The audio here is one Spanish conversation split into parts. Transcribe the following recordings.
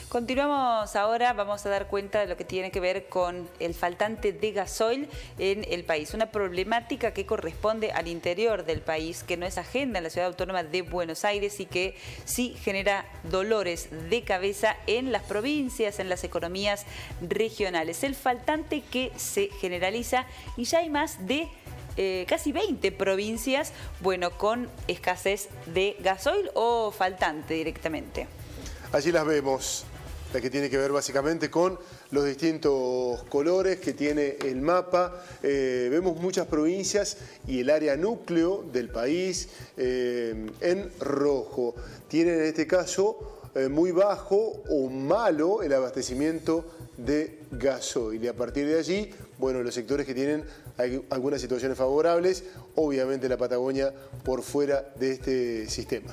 Continuamos ahora, vamos a dar cuenta de lo que tiene que ver con el faltante de gasoil en el país. Una problemática que corresponde al interior del país, que no es ajena en la ciudad autónoma de Buenos Aires y que sí genera dolores de cabeza en las provincias, en las economías regionales. El faltante que se generaliza y ya hay más de casi 20 provincias, bueno, con escasez de gasoil o faltante directamente. Allí las vemos, la que tiene que ver básicamente con los distintos colores que tiene el mapa. Vemos muchas provincias y el área núcleo del país en rojo. Tienen en este caso muy bajo o malo el abastecimiento de gasoil. Y a partir de allí, bueno, los sectores que tienen algunas situaciones favorables, obviamente la Patagonia por fuera de este sistema.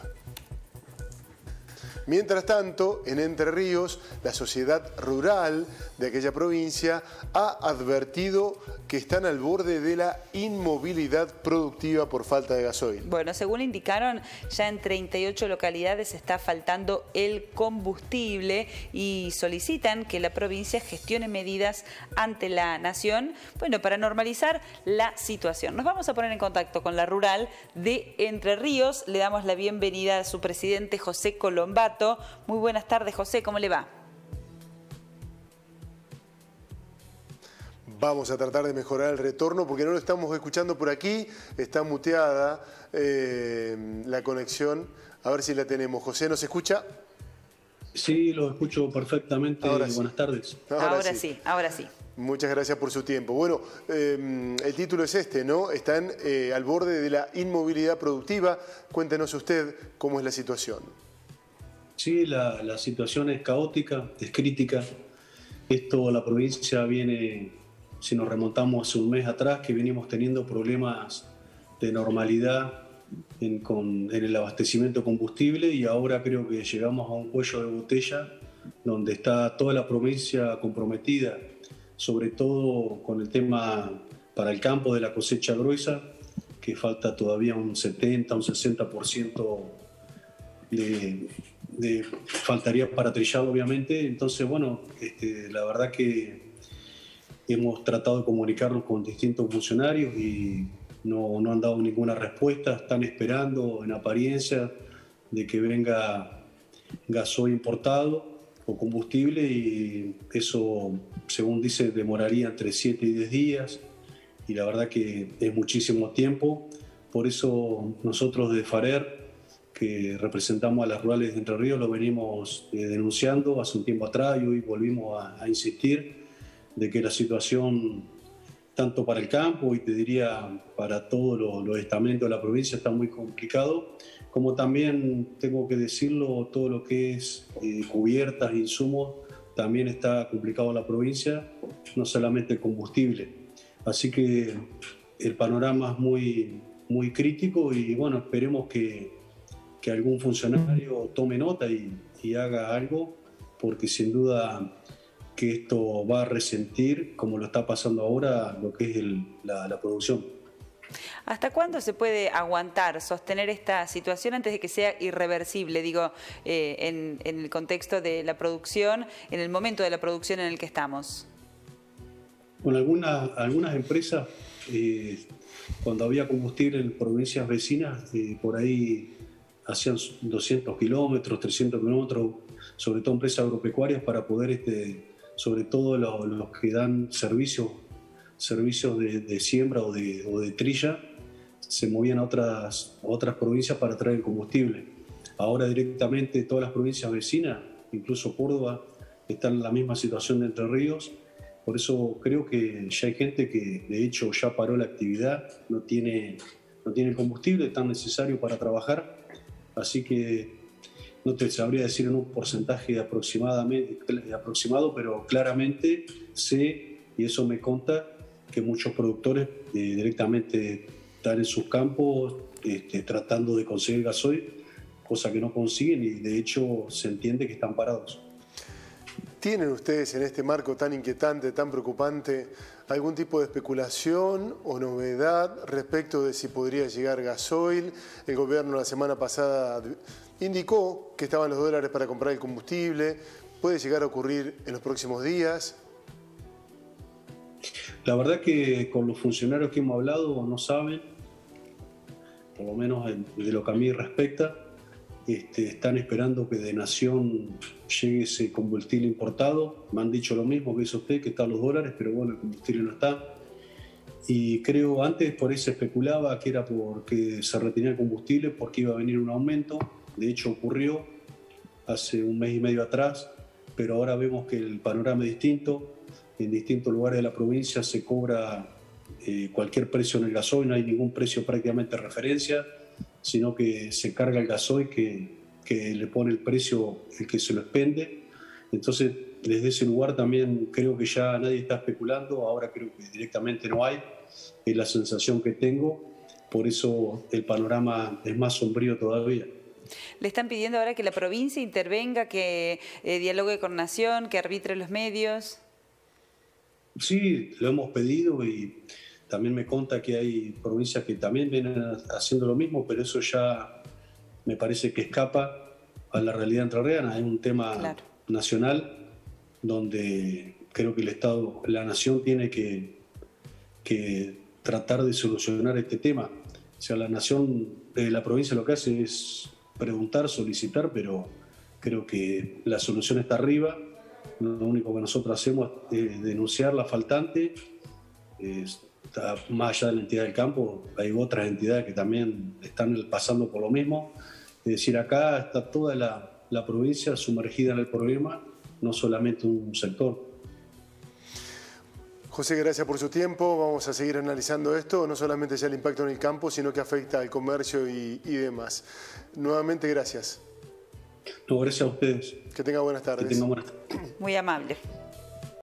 Mientras tanto, en Entre Ríos, la sociedad rural de aquella provincia ha advertido que están al borde de la inmovilidad productiva por falta de gasoil. Bueno, según indicaron, ya en 38 localidades está faltando el combustible y solicitan que la provincia gestione medidas ante la nación, bueno, para normalizar la situación. Nos vamos a poner en contacto con la rural de Entre Ríos. Le damos la bienvenida a su presidente, José Colombato. Muy buenas tardes, José, ¿cómo le va? Vamos a tratar de mejorar el retorno porque no lo estamos escuchando por aquí, está muteada la conexión. A ver si la tenemos. José, ¿nos escucha? Sí, lo escucho perfectamente. Ahora sí. Buenas tardes. Ahora sí, ahora sí. Muchas gracias por su tiempo. Bueno, el título es este, ¿no? Están al borde de la inmovilidad productiva. Cuéntenos usted cómo es la situación. Sí, la situación es caótica, es crítica. La provincia viene, si nos remontamos hace un mes atrás, que venimos teniendo problemas de normalidad en el abastecimiento de combustible y ahora creo que llegamos a un cuello de botella donde está toda la provincia comprometida, sobre todo con el tema para el campo de la cosecha gruesa, que falta todavía un 70, un 60% faltaría para trillar, obviamente. Entonces, bueno, la verdad que hemos tratado de comunicarnos con distintos funcionarios y no han dado ninguna respuesta. Están esperando, en apariencia, de que venga gasoil importado o combustible y eso, según dice, demoraría entre 7 y 10 días y la verdad que es muchísimo tiempo. Por eso nosotros de FARER, que representamos a las rurales de Entre Ríos, lo venimos denunciando hace un tiempo atrás y hoy volvimos a insistir de que la situación, tanto para el campo y te diría para todos los estamentos de la provincia, está muy complicado, como también, tengo que decirlo, todo lo que es cubiertas, insumos, también está complicado en la provincia, no solamente el combustible. Así que el panorama es muy crítico y bueno, esperemos que algún funcionario tome nota y haga algo, porque sin duda que esto va a resentir, como lo está pasando ahora, lo que es la producción. ¿Hasta cuándo se puede aguantar, sostener esta situación antes de que sea irreversible? Digo, en el contexto de la producción, en el momento de la producción en el que estamos. Bueno, algunas empresas, cuando había combustible en provincias vecinas, por ahí hacían 200 kilómetros, 300 kilómetros, sobre todo empresas agropecuarias, para poder, sobre todo los que dan servicios de siembra o de trilla, se movían a otras provincias para traer el combustible. Ahora directamente todas las provincias vecinas, incluso Córdoba, están en la misma situación de Entre Ríos. Por eso creo que ya hay gente que de hecho ya paró la actividad, no tiene combustible tan necesario para trabajar. Así que no te sabría decir en un porcentaje aproximado, pero claramente sé, y eso me consta, que muchos productores directamente están en sus campos tratando de conseguir gasoil, cosa que no consiguen y de hecho se entiende que están parados. ¿Tienen ustedes en este marco tan inquietante, tan preocupante, algún tipo de especulación o novedad respecto de si podría llegar gasoil? El gobierno la semana pasada indicó que estaban los dólares para comprar el combustible, puede llegar a ocurrir en los próximos días? La verdad que con los funcionarios que hemos hablado no saben, por lo menos de lo que a mí respecta. Están esperando que de Nación llegue ese combustible importado. Me han dicho lo mismo que dice usted, que están los dólares, pero bueno, el combustible no está. Y creo, antes por ahí se especulaba que era porque se retenía el combustible, porque iba a venir un aumento. De hecho ocurrió hace un mes y medio atrás, pero ahora vemos que el panorama es distinto. En distintos lugares de la provincia se cobra cualquier precio en el gasoil, no hay ningún precio prácticamente de referencia, sino que se carga el gasoil que le pone el precio el que se lo expende. Entonces, desde ese lugar también creo que ya nadie está especulando, ahora creo que directamente no hay, es la sensación que tengo, por eso el panorama es más sombrío todavía. Le están pidiendo ahora que la provincia intervenga, que dialogue con Nación, que arbitre los medios. Sí, lo hemos pedido y también me consta que hay provincias que también vienen haciendo lo mismo, pero eso ya me parece que escapa a la realidad entrerriana. Es un tema nacional donde creo que el Estado, la Nación tiene que tratar de solucionar este tema. O sea, la Nación, la provincia lo que hace es preguntar, solicitar, pero creo que la solución está arriba. Lo único que nosotros hacemos es denunciar la faltante. Está más allá de la entidad del campo, hay otras entidades que también están pasando por lo mismo. Es decir, acá está toda la provincia sumergida en el problema, no solamente un sector. José, gracias por su tiempo. Vamos a seguir analizando esto, no solamente ya el impacto en el campo, sino que afecta al comercio y demás. Nuevamente, gracias. No, gracias a ustedes. Que tenga buenas tardes. Que tenga buenas tardes. Muy amable.